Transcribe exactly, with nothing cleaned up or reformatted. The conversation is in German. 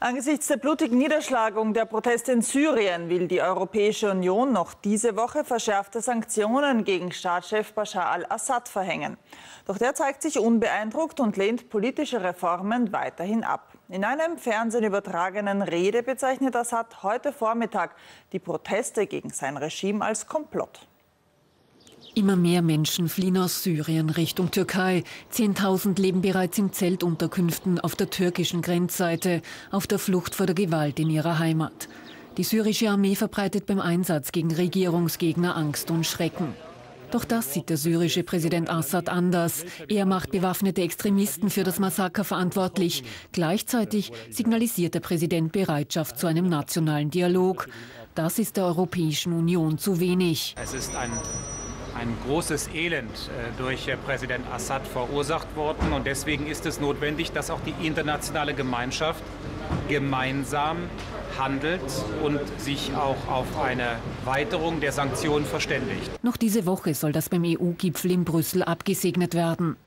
Angesichts der blutigen Niederschlagung der Proteste in Syrien will die Europäische Union noch diese Woche verschärfte Sanktionen gegen Staatschef Bashar al-Assad verhängen. Doch der zeigt sich unbeeindruckt und lehnt politische Reformen weiterhin ab. In einer im Fernsehen übertragenen Rede bezeichnet Assad heute Vormittag die Proteste gegen sein Regime als Komplott. Immer mehr Menschen fliehen aus Syrien Richtung Türkei. Zehntausend leben bereits in Zeltunterkünften auf der türkischen Grenzseite, auf der Flucht vor der Gewalt in ihrer Heimat. Die syrische Armee verbreitet beim Einsatz gegen Regierungsgegner Angst und Schrecken. Doch das sieht der syrische Präsident Assad anders. Er macht bewaffnete Extremisten für das Massaker verantwortlich. Gleichzeitig signalisiert der Präsident Bereitschaft zu einem nationalen Dialog. Das ist der Europäischen Union zu wenig. Es ist ein Ein großes Elend äh, durch äh, Präsident Assad verursacht worden. Und deswegen ist es notwendig, dass auch die internationale Gemeinschaft gemeinsam handelt und sich auch auf eine Weiterung der Sanktionen verständigt. Noch diese Woche soll das beim E U-Gipfel in Brüssel abgesegnet werden.